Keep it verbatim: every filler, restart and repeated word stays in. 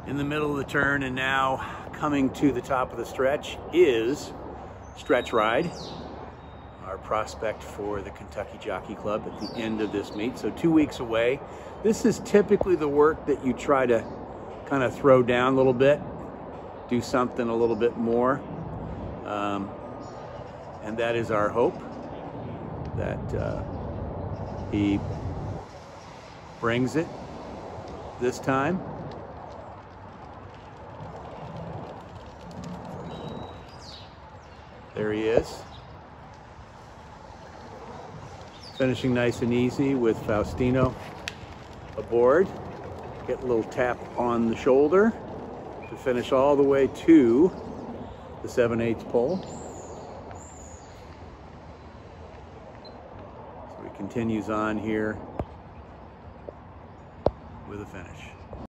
in the middle of the turn, and now coming to the top of the stretch is Stretch Ride, our prospect for the Kentucky Jockey Club at the end of this meet. So two weeks away. This is typically the work that you try to kind of throw down a little bit, do something a little bit more. Um, and that is our hope, that uh, he brings it this time. There he is. Finishing nice and easy with Faustino aboard. Get a little tap on the shoulder to finish all the way to the seven eighths pole. So he continues on here with a finish.